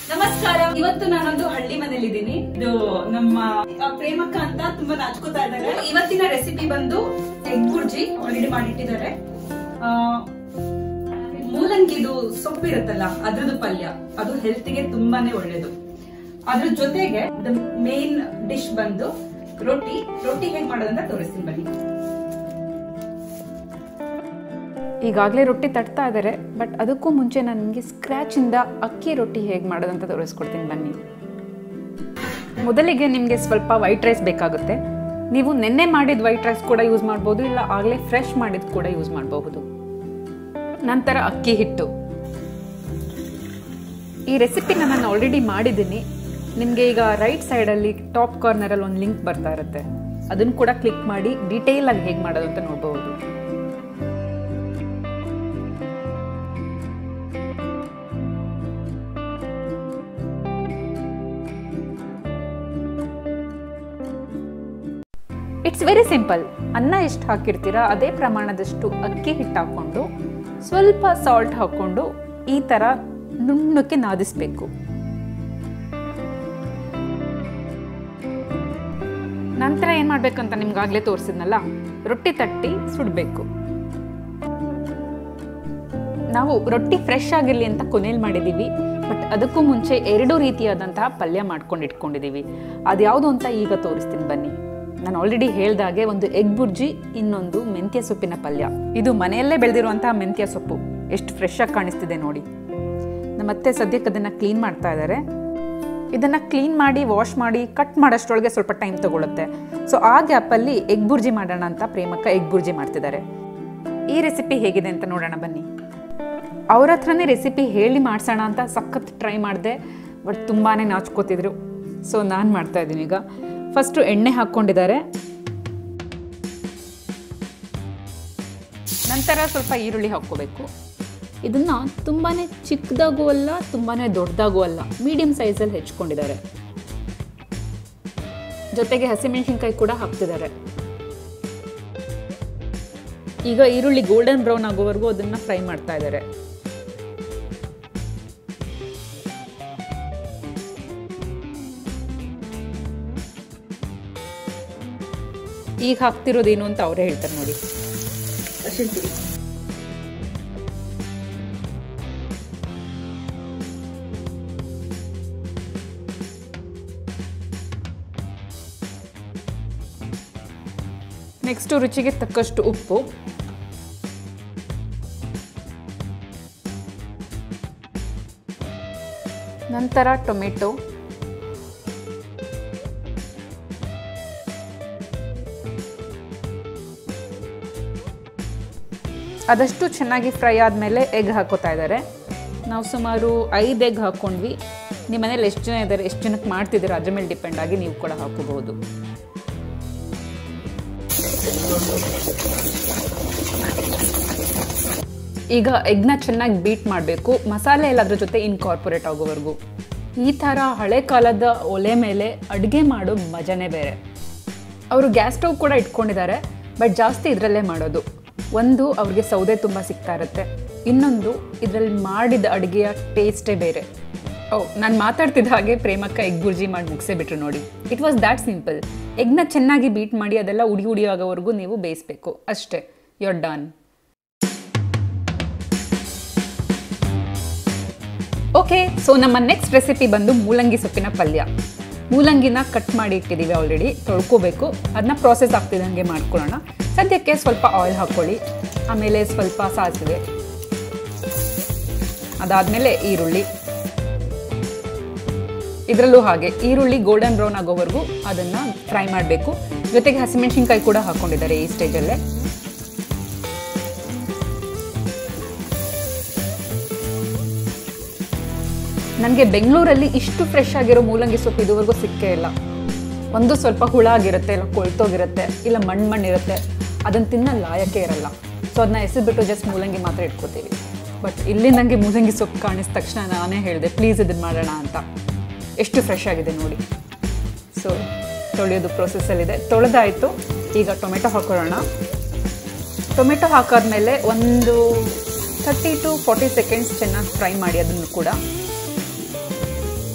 ನಮಸ್ಕಾರ. ಇವತ್ತು ನಾನೊಂದು ಹಳ್ಳಿ ಮನೇಲಿದ್ದೀನಿ. ಇದು ನಮ್ಮ ಪ್ರೇಮಕ್ಕ ಅಂತ ತುಂಬಾ ನಾಚ್ಕೋತಾ ಇದ್ದಾರೆ. ಇವತ್ತಿನ ರೆಸಿಪಿ ಬಂದು ಎಗ್ ಬುರ್ಜಿ ಆಲ್ರೆಡಿ ಮಾಡಿಟ್ಟಿದ್ದಾರೆ. ಮೂಲಂಗಿದು ಸೊಪ್ಪು ಇರುತ್ತಲ್ಲ ಅದ್ರದ್ದು ಪಲ್ಯ, ಅದು ಹೆಲ್ತ್ ಗೆ ತುಂಬಾನೇ ಒಳ್ಳೇದು. ಅದ್ರ ಜೊತೆಗೆ ಮೇನ್ ಡಿಶ್ ಬಂದು ರೊಟ್ಟಿ. ರೊಟ್ಟಿ ಹೇಗ್ ಮಾಡೋದಂತ ತೋರಿಸ್ತೀನಿ ಬನ್ನಿ. ಈಗಾಗಲೇ ರೊಟ್ಟಿ ತಟ್ತಾ ಇದ್ದಾರೆ, ಬಟ್ ಅದಕ್ಕೂ ಮುಂಚೆ ನಾನು ನಿಮಗೆ ಸ್ಕ್ರ್ಯಾಚಿಂದ ಅಕ್ಕಿ ರೊಟ್ಟಿ ಹೇಗೆ ಮಾಡೋದಂತ ತೋರಿಸ್ಕೊಡ್ತೀನಿ ಬನ್ನಿ. ಮೊದಲಿಗೆ ನಿಮಗೆ ಸ್ವಲ್ಪ ವೈಟ್ ರೈಸ್ ಬೇಕಾಗುತ್ತೆ. ನೀವು ನೆನ್ನೆ ಮಾಡಿದ ವೈಟ್ ರೈಸ್ ಕೂಡ ಯೂಸ್ ಮಾಡ್ಬೋದು, ಇಲ್ಲ ಆಗಲೇ ಫ್ರೆಶ್ ಮಾಡಿದ ಕೂಡ ಯೂಸ್ ಮಾಡಬಹುದು. ನಂತರ ಅಕ್ಕಿ ಹಿಟ್ಟು. ಈ ರೆಸಿಪಿನ ನಾನು ಆಲ್ರೆಡಿ ಮಾಡಿದ್ದೀನಿ. ನಿಮಗೆ ಈಗ ರೈಟ್ ಸೈಡಲ್ಲಿ ಟಾಪ್ ಕಾರ್ನರಲ್ಲಿ ಒಂದು ಲಿಂಕ್ ಬರ್ತಾ ಇರುತ್ತೆ, ಅದನ್ನು ಕೂಡ ಕ್ಲಿಕ್ ಮಾಡಿ ಡೀಟೇಲ್ ಆಗಿ ಹೇಗೆ ಮಾಡೋದು ಅಂತ ನೋಡಬಹುದು. It's very simple. ಅನ್ನ ಎಷ್ಟು ಹಾಕಿರ್ತೀರಾ ಅದೇ ಪ್ರಮಾಣದಷ್ಟು ಅಕ್ಕಿ ಹಿಟ್ಟು ಹಾಕ್ಕೊಂಡು ಸ್ವಲ್ಪ ಸಾಲ್ಟ್ ಹಾಕ್ಕೊಂಡು ಈ ಥರ ನುಣ್ಣಕ್ಕೆ ನಾದಿಸ್ಬೇಕು. ನಂತರ ಏನು ಮಾಡಬೇಕಂತ ನಿಮ್ಗಾಗಲೇ ತೋರಿಸಿದ್ನಲ್ಲ, ರೊಟ್ಟಿ ತಟ್ಟಿ ಸುಡಬೇಕು. ನಾವು ರೊಟ್ಟಿ ಫ್ರೆಶ್ ಆಗಿರಲಿ ಅಂತ ಕೊನೆಯಲ್ಲಿ ಮಾಡಿದ್ದೀವಿ, ಬಟ್ ಅದಕ್ಕೂ ಮುಂಚೆ 2 ರೀತಿಯಾದಂತಹ ಪಲ್ಯ ಮಾಡ್ಕೊಂಡು ಇಟ್ಕೊಂಡಿದ್ದೀವಿ. ಅದ್ಯಾವುದು ಅಂತ ಈಗ ತೋರಿಸ್ತೀನಿ ಬನ್ನಿ. ನಾನು ಆಲ್ರೆಡಿ ಹೇಳ್ದಾಗೆ ಒಂದು ಎಗ್ ಬುರ್ಜಿ, ಇನ್ನೊಂದು ಮೆಂತ್ಯ ಸೊಪ್ಪಿನ ಪಲ್ಯ. ಇದು ಮನೆಯಲ್ಲೇ ಬೆಳೆದಿರುವಂತಹ ಮೆಂತ್ಯ ಸೊಪ್ಪು. ಎಷ್ಟು ಫ್ರೆಶ್ ಆಗಿ ಕಾಣಿಸ್ತಿದೆ ನೋಡಿ. ನಮ್ಮತ್ತೆ ಸದ್ಯಕ್ಕೆ ಅದನ್ನು ಕ್ಲೀನ್ ಮಾಡ್ತಾ ಇದ್ದಾರೆ. ಇದನ್ನು ಕ್ಲೀನ್ ಮಾಡಿ ವಾಶ್ ಮಾಡಿ ಕಟ್ ಮಾಡೋಷ್ಟರೊಳಗೆ ಸ್ವಲ್ಪ ಟೈಮ್ ತಗೊಳುತ್ತೆ. ಸೊ ಆ ಗ್ಯಾಪಲ್ಲಿ ಎಗ್ ಬುರ್ಜಿ ಮಾಡೋಣ ಅಂತ ಪ್ರೇಮಕ್ಕ ಎಗ್ ಬುರ್ಜಿ ಮಾಡ್ತಿದ್ದಾರೆ. ಈ ರೆಸಿಪಿ ಹೇಗಿದೆ ಅಂತ ನೋಡೋಣ ಬನ್ನಿ. ಅವ್ರ ಹತ್ರನೇ ರೆಸಿಪಿ ಹೇಳಿ ಮಾಡಿಸೋಣ ಅಂತ ಸಖತ್ ಟ್ರೈ ಮಾಡಿದೆ, ಬಟ್ ತುಂಬಾ ನಾಚ್ಕೋತಿದ್ರು. ಸೊ ನಾನು ಮಾಡ್ತಾ ಇದ್ದೀನಿ ಈಗ. ಫಸ್ಟು ಎಣ್ಣೆ ಹಾಕ್ಕೊಂಡಿದ್ದಾರೆ. ನಂತರ ಸ್ವಲ್ಪ ಈರುಳ್ಳಿ ಹಾಕ್ಕೋಬೇಕು. ಇದನ್ನು ತುಂಬಾ ಚಿಕ್ಕದಾಗೂ ಅಲ್ಲ, ತುಂಬಾ ದೊಡ್ಡದಾಗೂ ಅಲ್ಲ, ಮೀಡಿಯಂ ಸೈಜಲ್ಲಿ ಹೆಚ್ಕೊಂಡಿದ್ದಾರೆ. ಜೊತೆಗೆ ಹಸಿಮೆಣಸಿನ್ಕಾಯಿ ಕೂಡ ಹಾಕ್ತಿದ್ದಾರೆ. ಈಗ ಈರುಳ್ಳಿ ಗೋಲ್ಡನ್ ಬ್ರೌನ್ ಆಗೋವರೆಗೂ ಅದನ್ನು ಫ್ರೈ ಮಾಡ್ತಾ ಇದ್ದಾರೆ. ಈಗ ಹಾಕ್ತಿರೋದೇನು ಅಂತ ಅವರೇ ಹೇಳ್ತಾರೆ ನೋಡಿ. ಅರಿಶಿನ ಪುಡಿ, ನೆಕ್ಸ್ಟ್ ರುಚಿಗೆ ತಕ್ಕಷ್ಟು ಉಪ್ಪು, ನಂತರ ಟೊಮೆಟೊ, ಅದಷ್ಟು ಚೆನ್ನಾಗಿ ಫ್ರೈ ಆದಮೇಲೆ ಎಗ್ ಹಾಕೋತಾ ಇದ್ದಾರೆ. ನಾವು ಸುಮಾರು 5 ಎಗ್ ಹಾಕ್ಕೊಂಡ್ವಿ. ನಿಮ್ಮ ಮನೇಲಿ ಎಷ್ಟು ಜನ ಇದ್ದಾರೆ, ಎಷ್ಟು ಜನಕ್ಕೆ ಮಾಡ್ತಿದ್ದೀರೋ ಅದ್ರ ಮೇಲೆ ಡಿಪೆಂಡ್ ಆಗಿ ನೀವು ಕೂಡ ಹಾಕೋಬಹುದು. ಈಗ ಎಗ್ನ ಚೆನ್ನಾಗಿ ಬೀಟ್ ಮಾಡಬೇಕು, ಮಸಾಲೆ ಎಲ್ಲ ಅದ್ರ ಜೊತೆ ಇನ್ಕಾರ್ಪೊರೇಟ್ ಆಗೋವರೆಗೂ. ಈ ಥರ ಹಳೆ ಕಾಲದ ಒಲೆ ಮೇಲೆ ಅಡುಗೆ ಮಾಡೋ ಮಜಾನೇ ಬೇರೆ. ಅವರು ಗ್ಯಾಸ್ ಸ್ಟವ್ ಕೂಡ ಇಟ್ಕೊಂಡಿದ್ದಾರೆ, ಬಟ್ ಜಾಸ್ತಿ ಇದರಲ್ಲೇ ಮಾಡೋದು. ಒಂದು, ಅವ್ರಿಗೆ ಸೌದೆ ತುಂಬ ಸಿಗ್ತಾ ಇರುತ್ತೆ. ಇನ್ನೊಂದು, ಇದರಲ್ಲಿ ಮಾಡಿದ ಅಡುಗೆಯ ಟೇಸ್ಟೇ ಬೇರೆ. ನಾನು ಮಾತಾಡ್ತಿದ್ದ ಹಾಗೆ ಪ್ರೇಮಕ್ಕ ಎಗ್ ಬುರ್ಜಿ ಮಾಡಿ ಮುಗಿಸೇ ಬಿಟ್ರು ನೋಡಿ. It was that simple. ಎಗ್ನ ಚೆನ್ನಾಗಿ ಬೀಟ್ ಮಾಡಿ ಅದೆಲ್ಲ ಉಡಿ ಆಗೋವರೆಗೂ ನೀವು ಬೇಯಿಸಬೇಕು ಅಷ್ಟೇ. You are done. Okay, so ನಮ್ಮ ನೆಕ್ಸ್ಟ್ ರೆಸಿಪಿ ಬಂದು ಮೂಲಂಗಿ ಸೊಪ್ಪಿನ ಪಲ್ಯ. ಮೂಲಂಗಿನ ಕಟ್ ಮಾಡಿ ಇಟ್ಟಿದ್ದೀವಿ ಆಲ್ರೆಡಿ, ತೊಳ್ಕೋಬೇಕು. ಅದನ್ನ ಪ್ರೋಸೆಸ್ ಆಗ್ತಿದ್ದಂಗೆ ಮಾಡ್ಕೊಳ್ಳೋಣ. ಸದ್ಯಕ್ಕೆ ಸ್ವಲ್ಪ ಆಯಿಲ್ ಹಾಕ್ಕೊಳ್ಳಿ, ಆಮೇಲೆ ಸ್ವಲ್ಪ ಸಾಸಿವೆ, ಅದಾದಮೇಲೆ ಈರುಳ್ಳಿ. ಇದರಲ್ಲೂ ಹಾಗೆ ಈರುಳ್ಳಿ ಗೋಲ್ಡನ್ ಬ್ರೌನ್ ಆಗೋವರೆಗೂ ಅದನ್ನು ಫ್ರೈ ಮಾಡಬೇಕು. ಜೊತೆಗೆ ಹಸಿಮೆಣಸಿನ್ಕಾಯಿ ಕೂಡ ಹಾಕ್ಕೊಂಡಿದ್ದಾರೆ ಈ ಸ್ಟೇಜಲ್ಲೇ. ನನಗೆ ಬೆಂಗಳೂರಲ್ಲಿ ಇಷ್ಟು ಫ್ರೆಶ್ ಆಗಿರೋ ಮೂಲಂಗಿ ಸೊಪ್ಪು ಇದುವರೆಗೂ ಸಿಕ್ಕೇ ಇಲ್ಲ. ಒಂದು ಸ್ವಲ್ಪ ಹುಳ ಆಗಿರುತ್ತೆ, ಇಲ್ಲ ಕೊಳ್ತೋಗಿರುತ್ತೆ, ಇಲ್ಲ ಮಣ್ಣಿರುತ್ತೆ. ಅದನ್ನು ತಿನ್ನೋ ಲಾಯಕ್ಕೆ ಇರಲ್ಲ. ಸೊ ಅದನ್ನ ಎಸೆದ್ಬಿಟ್ಟು ಜಸ್ಟ್ ಮೂಲಂಗಿ ಮಾತ್ರ ಇಟ್ಕೋತೀವಿ. ಬಟ್ ಇಲ್ಲಿ ನನಗೆ ಮೂಲಂಗಿ ಸೊಪ್ಪು ಕಾಣಿಸಿದ ತಕ್ಷಣ ನಾನೇ ಹೇಳಿದೆ ಪ್ಲೀಸ್ ಇದನ್ನು ಮಾಡೋಣ ಅಂತ. ಎಷ್ಟು ಫ್ರೆಶ್ ಆಗಿದೆ ನೋಡಿ. ಸೊ ತೊಳೆಯೋದು ಪ್ರೊಸೆಸ್ಸಲ್ಲಿದೆ. ತೊಳೆದಾಯಿತು. ಈಗ ಟೊಮೆಟೊ ಹಾಕೊಳ್ಳೋಣ. ಟೊಮೆಟೊ ಹಾಕಾದ್ಮೇಲೆ ಒಂದು 30 to 40 ಸೆಕೆಂಡ್ಸ್ ಚೆನ್ನಾಗಿ ಫ್ರೈ ಮಾಡಿ ಅದನ್ನು ಕೂಡ.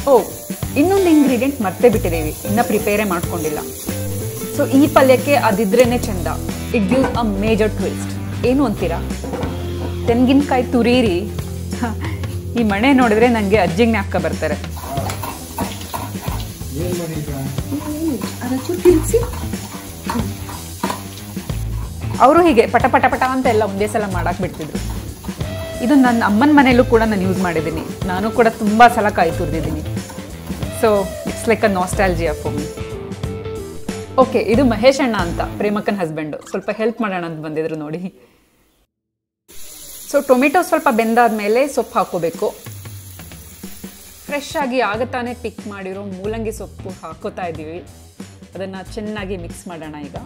ಓ, ಇನ್ನೊಂದು ಇಂಗ್ರೀಡಿಯೆಂಟ್ ಮತ್ತೆ ಬಿಟ್ಟಿದ್ದೀವಿ, ಇನ್ನೂ ಪ್ರಿಪೇರೇ ಮಾಡ್ಕೊಂಡಿಲ್ಲ. ಸೊ ಈ ಪಲ್ಯಕ್ಕೆ ಅದಿದ್ರೇ ಚೆಂದ. It gives a major twist. ಏನು ಅಂತೀರಾ? ತೆಂಗಿನಕಾಯಿ ತುರೀರಿ. ಈ ಮಣೆ ನೋಡಿದ್ರೆ ನನಗೆ ಅಜ್ಜಿಗೆ ಜ್ಞಾಪಕ ಬರ್ತಾರೆ. ಅವರು ಹೀಗೆ ಪಟ ಪಟ ಪಟ ಅಂತ ಎಲ್ಲ ಒಂದೇ ಸಲ ಮಾಡಕ್ಕೆ ಬಿಡ್ತಿದ್ರು. ಇದು ನನ್ನ ಅಮ್ಮನ ಮನೆಯಲ್ಲೂ ಕೂಡ ನಾನು ಯೂಸ್ ಮಾಡಿದ್ದೀನಿ. ನಾನು ಕೂಡ ತುಂಬ ಸಲ ಕಾಯಿ ತುರಿದಿದ್ದೀನಿ. So it's like a nostalgia for me. Okay, ಇದು ಮಹೇಶ್ ಅಣ್ಣ ಅಂತ, ಪ್ರೇಮಕ್ಕನ ಹಸ್ಬೆಂಡು. ಸ್ವಲ್ಪ ಹೆಲ್ಪ್ ಮಾಡೋಣ ಅಂತ ಬಂದಿದ್ರು ನೋಡಿ. ಸೊ ಟೊಮೆಟೊ ಸ್ವಲ್ಪ ಬೆಂದಾದ್ಮೇಲೆ ಸೊಪ್ಪು ಹಾಕೋಬೇಕು. ಫ್ರೆಶ್ ಆಗಿ ಆಗತಾನೆ ಪಿಕ್ ಮಾಡಿರೋ ಮೂಲಂಗಿ ಸೊಪ್ಪು ಹಾಕೋತಾ ಇದ್ದೀವಿ. ಅದನ್ನು ಚೆನ್ನಾಗಿ ಮಿಕ್ಸ್ ಮಾಡೋಣ ಈಗ.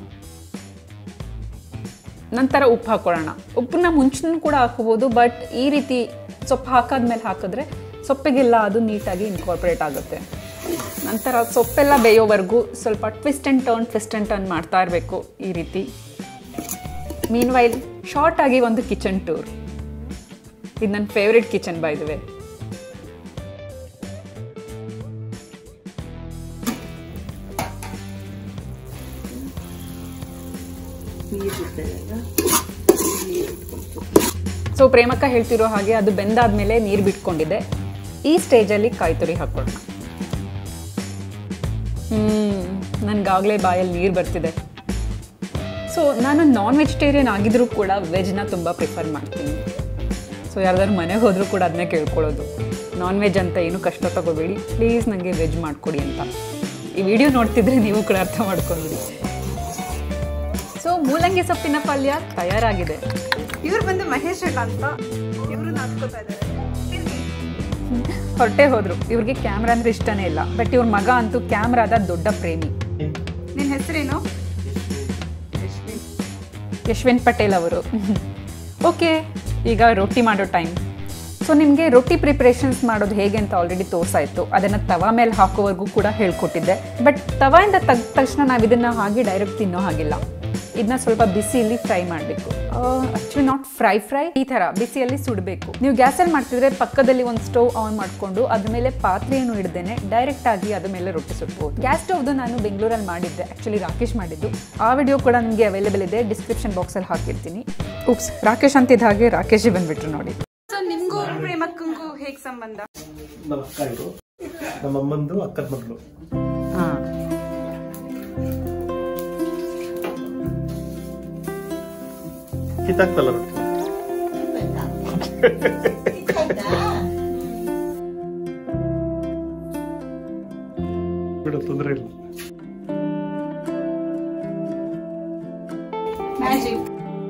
ನಂತರ ಉಪ್ಪು ಹಾಕೊಳ್ಳೋಣ. ಉಪ್ಪನ್ನ ಮುಂಚೆನೂ ಕೂಡ ಹಾಕೋಬೋದು, ಬಟ್ ಈ ರೀತಿ ಸೊಪ್ಪು ಹಾಕಾದ್ಮೇಲೆ ಹಾಕಿದ್ರೆ ಸೊಪ್ಪಿಗೆಲ್ಲ ಅದು ನೀಟಾಗಿ ಇನ್ಕಾರ್ಪೊರೇಟ್ ಆಗುತ್ತೆ. ನಂತರ ಸೊಪ್ಪೆಲ್ಲ ಬೇಯೋವರೆಗೂ ಸ್ವಲ್ಪ ಟ್ವಿಸ್ಟ್ ಆ್ಯಂಡ್ ಟರ್ನ್ ಮಾಡ್ತಾ ಇರಬೇಕು ಈ ರೀತಿ. ಮೀನ್ವೈಲ್ ಶಾರ್ಟ್ ಆಗಿ ಒಂದು ಕಿಚನ್ ಟೂರ್. ಇದು ನನ್ನ favourite kitchen by the way. So ಪ್ರೇಮಕ್ಕ ಹೇಳ್ತಿರೋ ಹಾಗೆ ಅದು ಬೆಂದಾದ್ಮೇಲೆ ನೀರು ಬಿಟ್ಕೊಂಡಿದೆ. ಈ ಸ್ಟೇಜಲ್ಲಿ ಕಾಯಿ ತುರಿ ಹಾಕೊಳ್ಳೋಣ. ನನಗಾಗಲೇ ಬಾಯಲ್ಲಿ ನೀರು ಬರ್ತಿದೆ. ಸೊ ನಾನು ನಾನ್ ವೆಜಿಟೇರಿಯನ್ ಆಗಿದ್ರೂ ಕೂಡ ವೆಜ್ನ ತುಂಬ ಪ್ರಿಫರ್ ಮಾಡ್ತೀನಿ. ಸೊ ಯಾರ್ದಾದ್ರು ಮನೆಗೆ ಹೋದರೂ ಕೂಡ ಅದನ್ನೇ ಕೇಳ್ಕೊಳ್ಳೋದು, ನಾನ್ ವೆಜ್ ಅಂತ ಏನು ಕಷ್ಟ ತಗೋಬೇಡಿ, ಪ್ಲೀಸ್ ನನಗೆ ವೆಜ್ ಮಾಡಿಕೊಡಿ ಅಂತ. ಈ ವಿಡಿಯೋ ನೋಡ್ತಿದ್ರೆ ನೀವು ಕೂಡ ಅರ್ಥ ಮಾಡ್ಕೊಂಡ್ಬಿಡಿ. ಸೊ ಮೂಲಂಗಿ ಸೊಪ್ಪಿನ ಪಲ್ಯ ತಯಾರಾಗಿದೆ. ಇವ್ರು ಬಂದು ಮಹೇಶ್ ಅಣ್ಣ ಅಂತ, ಇವರು ನಾಚ್ಕೋತಾ ಇದ್ದಾರೆ. ಹೊರಟೆ ಹೋದ್ರು. ಇವ್ರಿಗೆ ಕ್ಯಾಮ್ರಾ ಅಂದ್ರೆ ಇಷ್ಟನೇ ಇಲ್ಲ, ಬಟ್ ಇವ್ರ ಮಗ ಅಂತೂ ಕ್ಯಾಮ್ರಾದ ದೊಡ್ಡ ಪ್ರೇಮಿ. ನಿನ್ನ ಹೆಸರೇನು? ಯಶ್ವಿನ್ ಪಟೇಲ್ ಅವರು. ಓಕೆ, ಈಗ ರೊಟ್ಟಿ ಮಾಡೋ ಟೈಮ್. ಸೊ ನಿಮಗೆ ರೊಟ್ಟಿ ಪ್ರಿಪ್ರೇಷನ್ಸ್ ಮಾಡೋದು ಹೇಗೆ ಅಂತ ಆಲ್ರೆಡಿ ತೋರಿಸಾಯಿತು. ಅದನ್ನು ತವಾ ಮೇಲೆ ಹಾಕೋವರೆಗೂ ಕೂಡ ಹೇಳ್ಕೊಟ್ಟಿದ್ದೆ. ಬಟ್ ತವಾಯಿಂದ ತೆಗೆದ ತಕ್ಷಣ ನಾವು ಇದನ್ನು ಹಾಗೆ ಡೈರೆಕ್ಟ್ ತಿನ್ನೋ ಹಾಗಿಲ್ಲ. ಇದನ್ನ ಸ್ವಲ್ಪ ಬಿಸಿಯಲ್ಲಿ ಫ್ರೈ ಮಾಡಬೇಕು. ಆಕ್ಚುಲಿ ನಾಟ್ ಫ್ರೈ ಈ ಥರ ಬಿಸಿಯಲ್ಲಿ ಸುಡಬೇಕು. ನೀವು ಗ್ಯಾಸಲ್ಲಿ ಮಾಡ್ತಿದ್ರೆ ಪಕ್ಕದಲ್ಲಿ ಒಂದು ಸ್ಟವ್ ಆನ್ ಮಾಡಿಕೊಂಡು ಅದ್ರ ಮೇಲೆ ಪಾತ್ರೆಯನ್ನು ಹಿಡ್ದೇನೆ ಡೈರೆಕ್ಟ್ ಆಗಿ ಅದ್ರ ಮೇಲೆ ರೊಟ್ಟಿ ಸುಡ್ಬೋದು. ಗ್ಯಾಸ್ ಸ್ಟವ್ದು ನಾನು ಬೆಂಗಳೂರಲ್ಲಿ ಮಾಡಿದ್ದೆ, ಆ್ಯಕ್ಚುಲಿ ರಾಕೇಶ್ ಮಾಡಿದ್ದು. ಆ ವಿಡಿಯೋ ಕೂಡ ನಿಮಗೆ ಅವೈಲೇಬಲ್ ಇದೆ, ಡಿಸ್ಕ್ರಿಪ್ಷನ್ ಬಾಕ್ಸಲ್ಲಿ ಹಾಕಿರ್ತೀನಿ. ಉಪ್ಸ್, ರಾಕೇಶ್ ಅಂತಿದ್ದ ಹಾಗೆ ರಾಕೇಶೇ ಬಂದ್ಬಿಟ್ರು ನೋಡಿ. ಸೊ ನಿಮ್ಗೂ ಪ್ರೇಮಕ್ಕಂಗೂ ಹೇಗೆ ಸಂಬಂಧ? ನಮ್ಮ ಅಕ್ಕ ಇದು, ನಮ್ಮ ಅಮ್ಮಂದು ಅಕ್ಕನ ಮಗಳು. ಹಾಂ, ಕಿತ್ತಾಕ್ತಲ್ಲ ರೊಟ್ಟಿ. ಬಿಡು, ತೊಂದರೆ ಇಲ್ಲ. ಮ್ಯಾಜಿಕ್.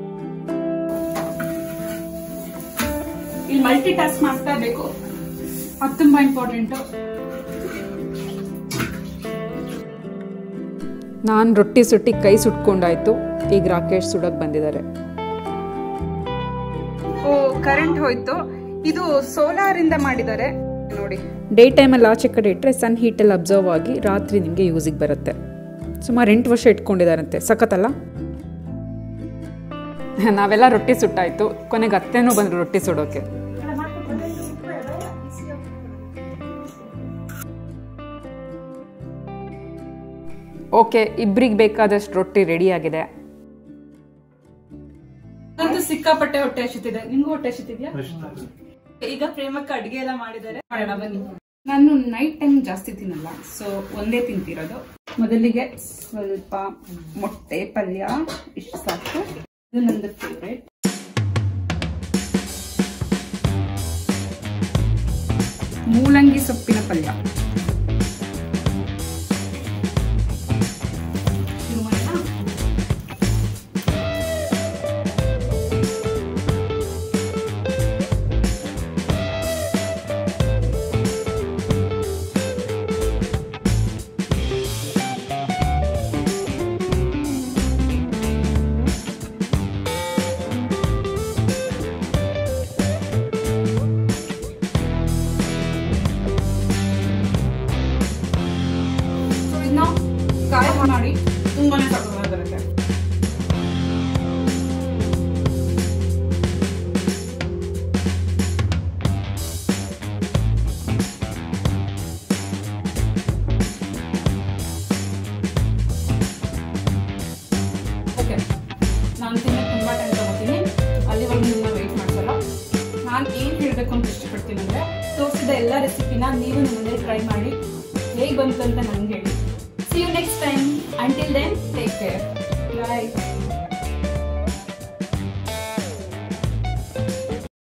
ಇಲ್ಲಿ ಮಲ್ಟಿ ಟಾಸ್ಕ್ ಮಾಡ್ತಾ ಇರಬೇಕು, ಅದು ತುಂಬಾ ಇಂಪಾರ್ಟೆಂಟ್. ನಾನು ರೊಟ್ಟಿ ಸುಟ್ಟಿ ಕೈ ಸುಟ್ಕೊಂಡಾಯ್ತು. ಈಗ ರಾಕೇಶ್ ಸುಡಕ್ಕೆ ಬಂದಿದ್ದಾರೆ. ಓ, ಕರೆಂಟ್ ಹೋಯ್ತು. ಇದು ಸೋಲಾರ್ ಇಂದ ಮಾಡಿದ್ದಾರೆ ನೋಡಿ. ಡೇ ಟೈಮಲ್ಲಿ ಆಚೆ ಕಡೆ ಇಟ್ಟರೆ ಸನ್ ಹೀಟಲ್ಲಿ ಅಬ್ಸರ್ವ್ ಆಗಿ ರಾತ್ರಿ ನಿಮಗೆ ಯೂಸಿಗೆ ಬರುತ್ತೆ. ಸುಮಾರು 8 ವರ್ಷ ಇಟ್ಕೊಂಡಿದ್ದಾರಂತೆ. ಸಖತ್ತಲ್ಲ? ನಾವೆಲ್ಲ ರೊಟ್ಟಿ ಸುಟ್ಟಾಯ್ತು. ಕೊನೆಗೆ ಅತ್ತೆನೂ ಬಂದರು ರೊಟ್ಟಿ ಸುಡೋಕೆ. ಓಕೆ, ಇಬ್ಬರಿಗೆ ಬೇಕಾದಷ್ಟು ರೊಟ್ಟಿ ರೆಡಿ ಆಗಿದೆ. ನಂದು ಸಿಕ್ಕಾಪಟ್ಟೆ ಹೊಟ್ಟೆ ಹಸಿತಿದೆ. ನಿಮ್ಗೂ ಹೊಟ್ಟೆ ಹಸಿತಿದ್ಯಾ? ಈಗ ಪ್ರೇಮಕ್ಕ ಅಡಿಗೆ ಎಲ್ಲ ಮಾಡಿದ್ದಾರೆ, ಮಾಡೋಣ ಬನ್ನಿ. ನಾನು ನೈಟ್ ಟೈಮ್ ಜಾಸ್ತಿ ತಿನ್ನಲ್ಲ, ಸೊ ಒಂದೇ ತಿಂತಿರೋದು. ಮೊದಲಿಗೆ ಸ್ವಲ್ಪ ಮೊಟ್ಟೆ ಪಲ್ಯ, ಇಷ್ಟು ಸಾಕು. ಇದು ನಂದು ಫೇವ್ರೇಟ್. ಮೂಲಂಗಿ ಸೊಪ್ಪಿನ ಪಲ್ಯ. ಕಾಯಿ ಮಾಡಿ ತುಂಬಾನೇ ಸಕ್ಕತ್ತಾಗಿ ಬರುತ್ತೆ. ಓಕೆ, ನಾನು ತಿನ್ನಕ್ಕೆ ತುಂಬ ಟೈಮ್ ತಗೋತೀನಿ, ಅಲ್ಲಿವರೆಗೂ ನಿಮ್ಮನ್ನ ವೆಯ್ಟ್ ಮಾಡ್ಸಲ್ಲ. ನಾನು ಏನು ಹೇಳಬೇಕು ಅಂತ ಇಷ್ಟಪಡ್ತೀನಿ ಅಂದರೆ, ತೋರಿಸಿದ ಎಲ್ಲ ರೆಸಿಪಿನ ನೀವು ನಿಮ್ಮ ಮನೇಲಿ ಟ್ರೈ ಮಾಡಿ ಹೇಗೆ ಬಂತು ಅಂತ ನನಗೆ ಹೇಳಿ. See you next time. Until then, take care. Bye.